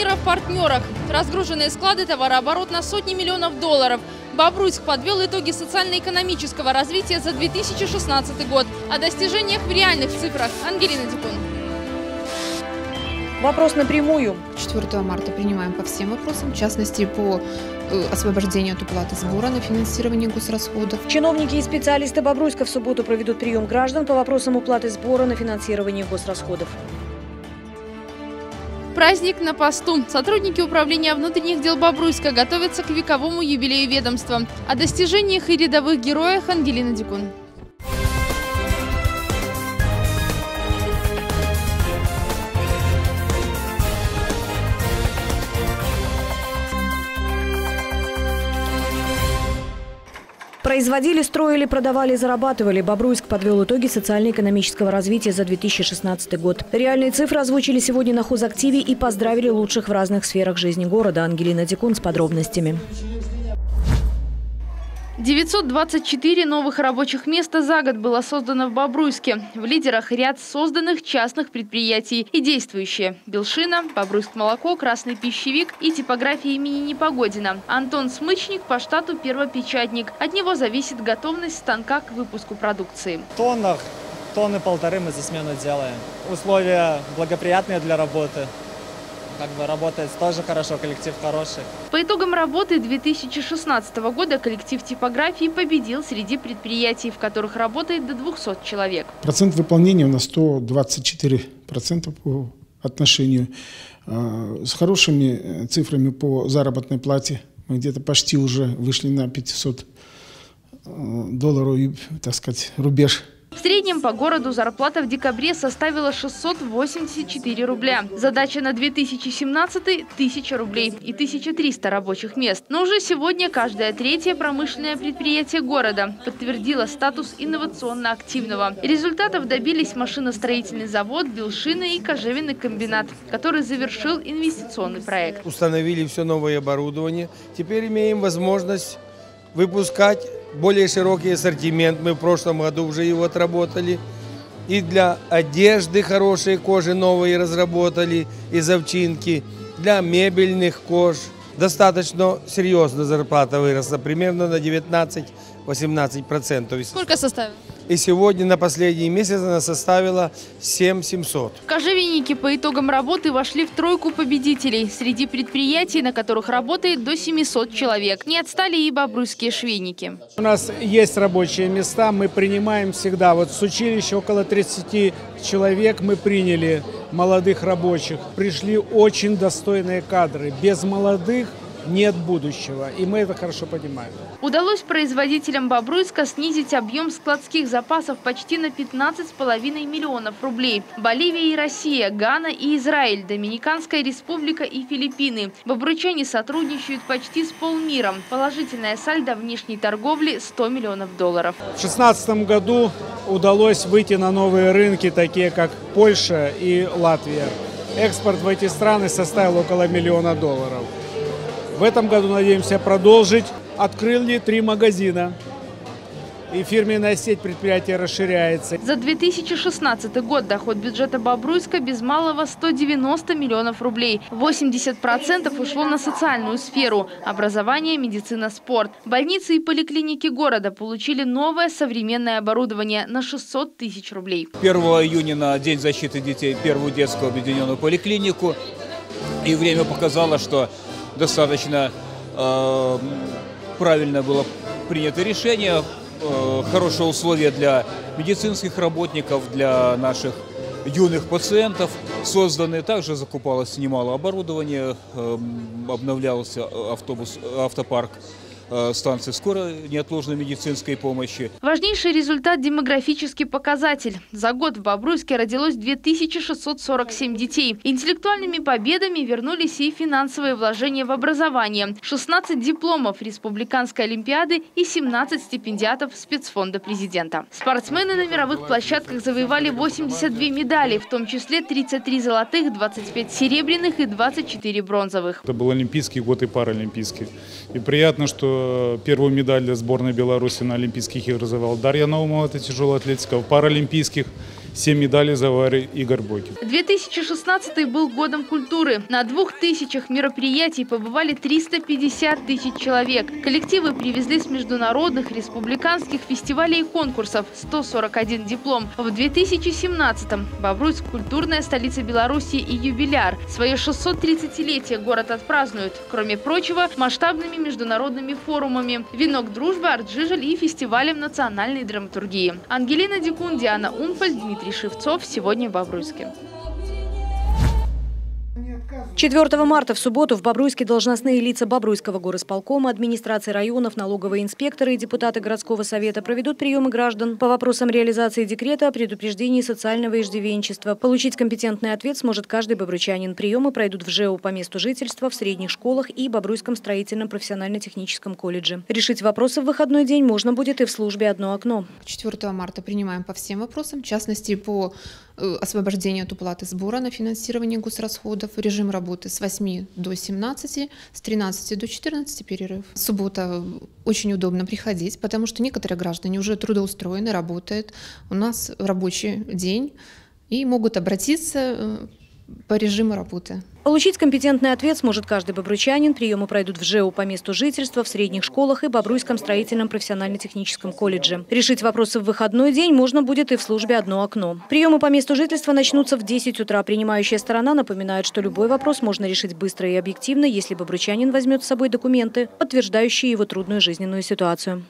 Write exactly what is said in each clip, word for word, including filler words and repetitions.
мира в партнерах. Разгруженные склады, товарооборот на сотни миллионов долларов. Бобруйск подвел итоги социально-экономического развития за две тысячи шестнадцатый год. О достижениях в реальных цифрах. Ангелина Дикун. Вопрос напрямую. четвёртого марта принимаем по всем вопросам, в частности, по освобождению от уплаты сбора на финансирование госрасходов. Чиновники и специалисты Бобруйска в субботу проведут прием граждан по вопросам уплаты сбора на финансирование госрасходов. Праздник на посту. Сотрудники управления внутренних дел Бобруйска готовятся к вековому юбилею ведомства. О достижениях и рядовых героях Ангелина Дикун. Производили, строили, продавали, зарабатывали. Бобруйск подвел итоги социально-экономического развития за две тысячи шестнадцатый год. Реальные цифры озвучили сегодня на хозактиве и поздравили лучших в разных сферах жизни города. Ангелина Дикун с подробностями. девятьсот двадцать четыре новых рабочих места за год было создано в Бобруйске. В лидерах ряд созданных частных предприятий и действующие. Белшина, Бобруйск молоко, Красный пищевик и типография имени Непогодина. Антон Смычник по штату первопечатник. От него зависит готовность станка к выпуску продукции. В тоннах, тонны полторы мы за смену делаем. Условия благоприятные для работы. Как бы работает тоже хорошо, коллектив хороший. По итогам работы две тысячи шестнадцатого года коллектив типографии победил среди предприятий, в которых работает до двухсот человек. Процент выполнения у нас сто двадцать четыре процента по отношению. С хорошими цифрами по заработной плате. Мы где-то почти уже вышли на пятьсот долларов, так сказать, рубеж. В среднем по городу зарплата в декабре составила шестьсот восемьдесят четыре рубля. Задача на две тысячи семнадцатый – тысяча рублей и тысяча триста рабочих мест. Но уже сегодня каждое третье промышленное предприятие города подтвердило статус инновационно активного. Результатов добились машиностроительный завод, Белшина и кожевенный комбинат, который завершил инвестиционный проект. Установили все новое оборудование. Теперь имеем возможность выпускать более широкий ассортимент. Мы в прошлом году уже его отработали. И для одежды хорошие кожи новые разработали из овчинки. Для мебельных кож достаточно серьезно зарплата выросла. Примерно на девятнадцать-восемнадцать процентов. Сколько составила? И сегодня на последний месяц она составила семь тысяч семьсот. Кожевенники по итогам работы вошли в тройку победителей. Среди предприятий, на которых работает до семисот человек. Не отстали и бобруйские швейники. У нас есть рабочие места, мы принимаем всегда. Вот с училища около тридцати человек мы приняли молодых рабочих. Пришли очень достойные кадры. Без молодых нет будущего, и мы это хорошо понимаем. Удалось производителям Бобруйска снизить объем складских запасов почти на пятнадцать с половиной миллионов рублей. Боливия и Россия, Гана и Израиль, Доминиканская республика и Филиппины. Бобруйчане сотрудничают почти с полмиром. Положительная сальдо внешней торговли – сто миллионов долларов. В две тысячи шестнадцатом году удалось выйти на новые рынки, такие как Польша и Латвия. Экспорт в эти страны составил около миллиона долларов. В этом году надеемся продолжить. Открыли три магазина. И фирменная сеть предприятия расширяется. За две тысячи шестнадцатый год доход бюджета Бобруйска без малого сто девяносто миллионов рублей. восемьдесят процентов ушло на социальную сферу – образование, медицина, спорт. Больницы и поликлиники города получили новое современное оборудование на шестьсот тысяч рублей. первого июня на День защиты детей первую детскую объединенную поликлинику. И время показало, что достаточно э, правильно было принято решение, э, хорошие условия для медицинских работников, для наших юных пациентов созданы. Также закупалось немало оборудования, э, обновлялся автобус, автопарк станции скорой неотложной медицинской помощи. Важнейший результат – демографический показатель. За год в Бобруйске родилось две тысячи шестьсот сорок семь детей. Интеллектуальными победами вернулись и финансовые вложения в образование. шестнадцать дипломов республиканской олимпиады и семнадцать стипендиатов спецфонда президента. Спортсмены на мировых площадках завоевали восемьдесят две медали, в том числе тридцать три золотых, двадцать пять серебряных и двадцать четыре бронзовых. Это был олимпийский год и паралимпийский. И приятно, что первую медаль для сборной Беларуси на Олимпийских играх завоевала Дарья Наумова, это тяжелая атлетика, в паралимпийских. семь медалей завоевал Игорь Бойкин. две тысячи шестнадцатый был годом культуры. На двух тысячах мероприятий побывали триста пятьдесят тысяч человек. Коллективы привезли с международных, республиканских фестивалей и конкурсов сто сорок один диплом. В две тысячи семнадцатом Бобруйск – культурная столица Беларуси и юбиляр. Свое шестьсот тридцатилетие город отпразднует. Кроме прочего, масштабными международными форумами «Венок дружбы», «Арт-Жижель» и фестивалем национальной драматургии. Ангелина Дикун, Диана Умфаль, Дмитрий Шевцов. Сегодня в Бобруйске. четвёртого марта в субботу в Бобруйске должностные лица Бобруйского горосполкома, администрации районов, налоговые инспекторы и депутаты городского совета проведут приемы граждан по вопросам реализации декрета о предупреждении социального иждивенчества. Получить компетентный ответ сможет каждый бобруйчанин. Приемы пройдут в ЖЭУ по месту жительства, в средних школах и Бобруйском строительном профессионально-техническом колледже. Решить вопросы в выходной день можно будет и в службе «Одно окно». четвёртого марта принимаем по всем вопросам, в частности по освобождению от уплаты сбора на финансирование госрасходов, режим работы с восьми до семнадцати, с тринадцати до четырнадцати перерыв. Суббота очень удобно приходить, потому что некоторые граждане уже трудоустроены, работают. У нас рабочий день и могут обратиться по режиму работы. Получить компетентный ответ сможет каждый бобруйчанин. Приемы пройдут в ЖЭУ по месту жительства, в средних школах и Бобруйском строительном профессионально-техническом колледже. Решить вопросы в выходной день можно будет и в службе «Одно окно». Приемы по месту жительства начнутся в десять утра. Принимающая сторона напоминает, что любой вопрос можно решить быстро и объективно, если бобруйчанин возьмет с собой документы, подтверждающие его трудную жизненную ситуацию.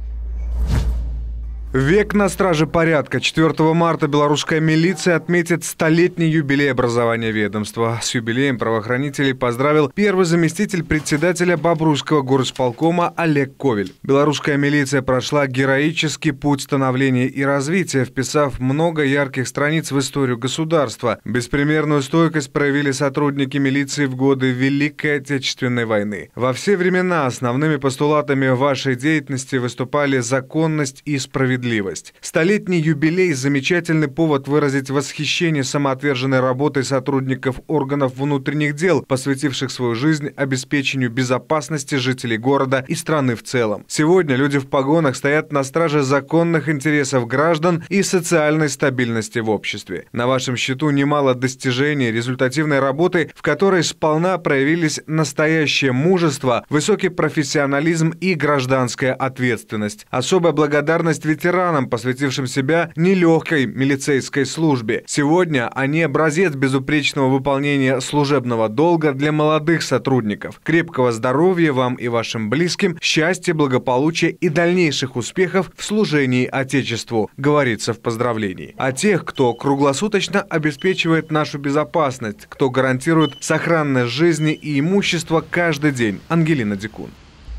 Век на страже порядка. четвёртого марта белорусская милиция отметит столетний юбилей образования ведомства. С юбилеем правоохранителей поздравил первый заместитель председателя Бобруйского горосполкома Олег Ковель. Белорусская милиция прошла героический путь становления и развития, вписав много ярких страниц в историю государства. Беспримерную стойкость проявили сотрудники милиции в годы Великой Отечественной войны. Во все времена основными постулатами вашей деятельности выступали законность и справедливость. Столетний юбилей – замечательный повод выразить восхищение самоотверженной работой сотрудников органов внутренних дел, посвятивших свою жизнь обеспечению безопасности жителей города и страны в целом. Сегодня люди в погонах стоят на страже законных интересов граждан и социальной стабильности в обществе. На вашем счету немало достижений, результативной работы, в которой сполна проявились настоящее мужество, высокий профессионализм и гражданская ответственность. Особая благодарность ветеранам, посвятившим себя нелегкой милицейской службе. Сегодня они образец безупречного выполнения служебного долга для молодых сотрудников. Крепкого здоровья вам и вашим близким, счастья, благополучия и дальнейших успехов в служении Отечеству, говорится в поздравлении. А тех, кто круглосуточно обеспечивает нашу безопасность, кто гарантирует сохранность жизни и имущества каждый день. Ангелина Дикун.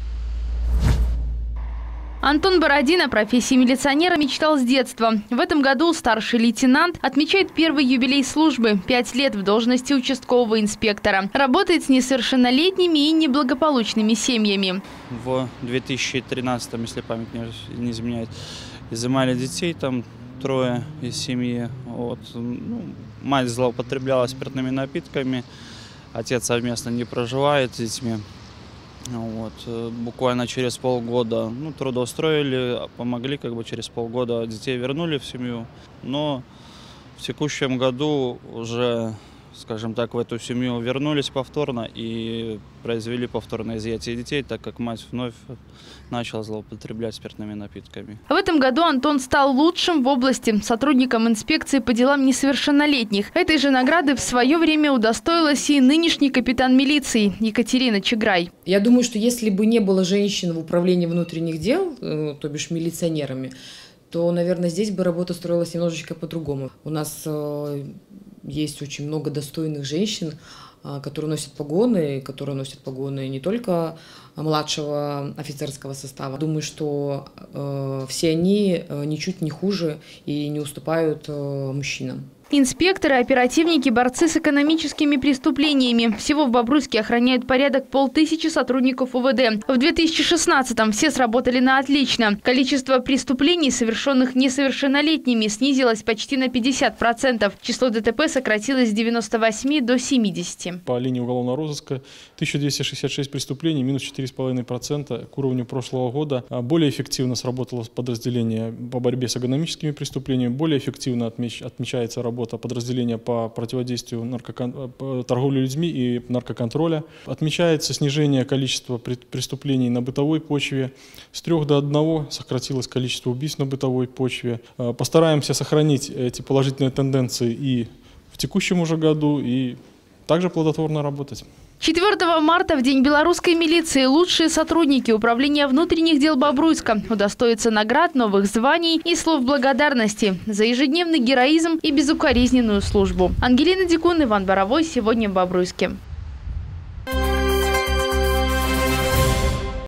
Антон Бородин о профессии милиционера мечтал с детства. В этом году старший лейтенант отмечает первый юбилей службы – пять лет в должности участкового инспектора. Работает с несовершеннолетними и неблагополучными семьями. В две тысячи тринадцатом, если память не изменяет, изымали детей, там трое из семьи. Вот. Ну, мать злоупотребляла спиртными напитками, отец совместно не проживает с детьми. Вот. Буквально через полгода ну, трудоустроили, помогли, как бы через полгода детей вернули в семью. Но в текущем году уже, скажем так, в эту семью вернулись повторно и произвели повторное изъятие детей, так как мать вновь начала злоупотреблять спиртными напитками. В этом году Антон стал лучшим в области, сотрудником инспекции по делам несовершеннолетних. Этой же награды в свое время удостоилась и нынешний капитан милиции Екатерина Чеграй. Я думаю, что если бы не было женщин в управлении внутренних дел, то бишь милиционерами, то, наверное, здесь бы работа строилась немножечко по-другому. У нас э, есть очень много достойных женщин, э, которые носят погоны, которые носят погоны не только младшего офицерского состава. Думаю, что э, все они э, ничуть не хуже и не уступают э, мужчинам. Инспекторы, оперативники, борцы с экономическими преступлениями. Всего в Бобруйске охраняют порядок полтысячи сотрудников УВД. В две тысячи шестнадцатом все сработали на отлично. Количество преступлений, совершенных несовершеннолетними, снизилось почти на пятьдесят процентов. Число ДТП сократилось с девяноста восьми до семидесяти. По линии уголовного розыска тысяча двести шестьдесят шесть преступлений, минус четыре и пять десятых процента к уровню прошлого года. Более эффективно сработало подразделение по борьбе с экономическими преступлениями. Более эффективно отмеч, отмечается работа подразделения по противодействию наркокон... торговли людьми и наркоконтроля. Отмечается снижение количества преступлений на бытовой почве. С трех до одного сократилось количество убийств на бытовой почве. Постараемся сохранить эти положительные тенденции и в текущем уже году, и также плодотворно работать. четвёртого марта, в День белорусской милиции, лучшие сотрудники Управления внутренних дел Бобруйска удостоятся наград, новых званий и слов благодарности за ежедневный героизм и безукоризненную службу. Ангелина Дикун, Иван Боровой. Сегодня в Бобруйске.